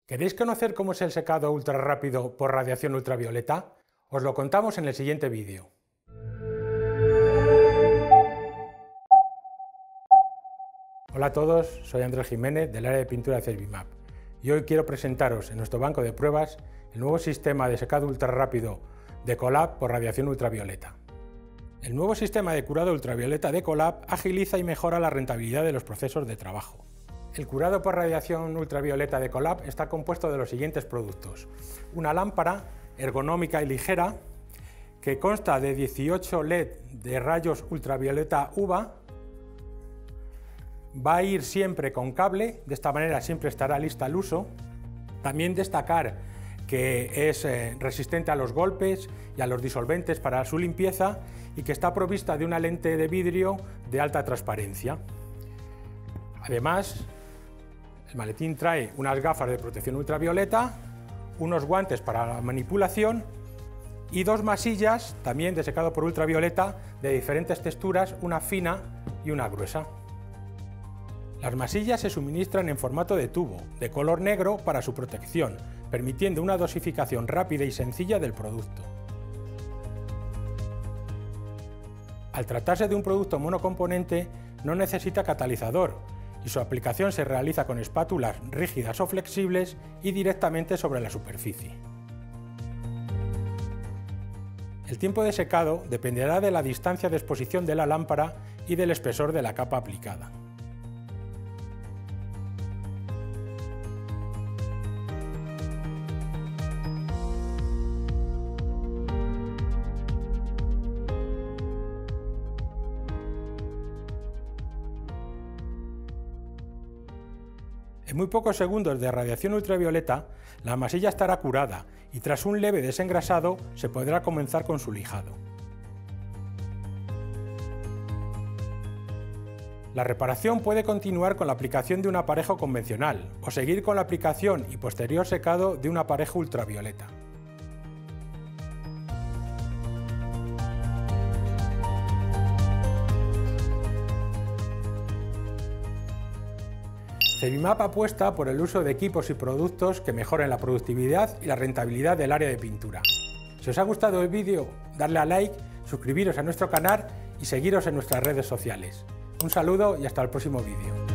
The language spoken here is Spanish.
¿Queréis conocer cómo es el secado ultrarrápido por radiación ultravioleta? Os lo contamos en el siguiente vídeo. Hola a todos, soy Andrés Jiménez del área de pintura de Servimap y hoy quiero presentaros en nuestro banco de pruebas el nuevo sistema de secado ultrarrápido de Ecolab por radiación ultravioleta. El nuevo sistema de curado ultravioleta de Ecolab agiliza y mejora la rentabilidad de los procesos de trabajo. El curado por radiación ultravioleta de Ecolab está compuesto de los siguientes productos: una lámpara ergonómica y ligera que consta de 18 LED de rayos ultravioleta UVA. Va a ir siempre con cable, de esta manera siempre estará lista al uso. También destacar que es resistente a los golpes y a los disolventes para su limpieza y que está provista de una lente de vidrio de alta transparencia. Además, el maletín trae unas gafas de protección ultravioleta, unos guantes para la manipulación y dos masillas también de secado por ultravioleta de diferentes texturas, una fina y una gruesa. Las masillas se suministran en formato de tubo, de color negro para su protección, permitiendo una dosificación rápida y sencilla del producto. Al tratarse de un producto monocomponente, no necesita catalizador y su aplicación se realiza con espátulas rígidas o flexibles y directamente sobre la superficie. El tiempo de secado dependerá de la distancia de exposición de la lámpara y del espesor de la capa aplicada. En muy pocos segundos de radiación ultravioleta, la masilla estará curada y tras un leve desengrasado se podrá comenzar con su lijado. La reparación puede continuar con la aplicación de un aparejo convencional o seguir con la aplicación y posterior secado de un aparejo ultravioleta. Servimap apuesta por el uso de equipos y productos que mejoren la productividad y la rentabilidad del área de pintura. Si os ha gustado el vídeo, darle a like, suscribiros a nuestro canal y seguiros en nuestras redes sociales. Un saludo y hasta el próximo vídeo.